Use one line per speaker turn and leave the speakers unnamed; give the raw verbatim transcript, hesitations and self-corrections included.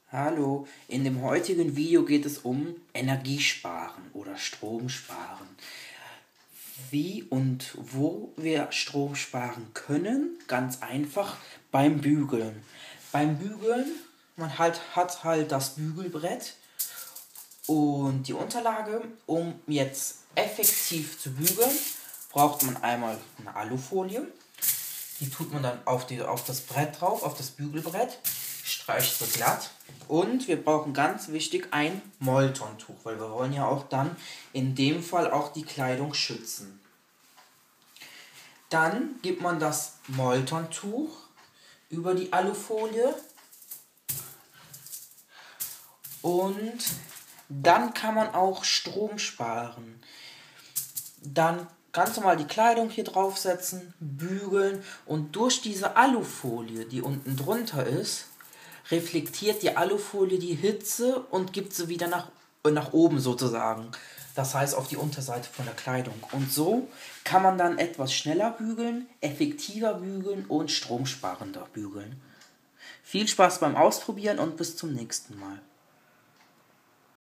Hallo, in dem heutigen Video geht es um Energiesparen oder Stromsparen. Wie und wo wir Strom sparen können? Ganz einfach beim Bügeln. Beim Bügeln, man halt, hat halt das Bügelbrett und die Unterlage. Um jetzt effektiv zu bügeln, braucht man einmal eine Alufolie. Die tut man dann auf, die, auf das Brett drauf, auf das Bügelbrett, streicht so glatt. Und wir brauchen ganz wichtig ein Moltontuch, weil wir wollen ja auch dann in dem Fall auch die Kleidung schützen. Dann gibt man das Moltontuch über die Alufolie und dann kann man auch Strom sparen. Dann ganz normal die Kleidung hier draufsetzen, bügeln und durch diese Alufolie, die unten drunter ist, reflektiert die Alufolie die Hitze und gibt sie wieder nach, nach oben sozusagen. Das heißt auf die Unterseite von der Kleidung. Und so kann man dann etwas schneller bügeln, effektiver bügeln und stromsparender bügeln. Viel Spaß beim Ausprobieren und bis zum nächsten Mal.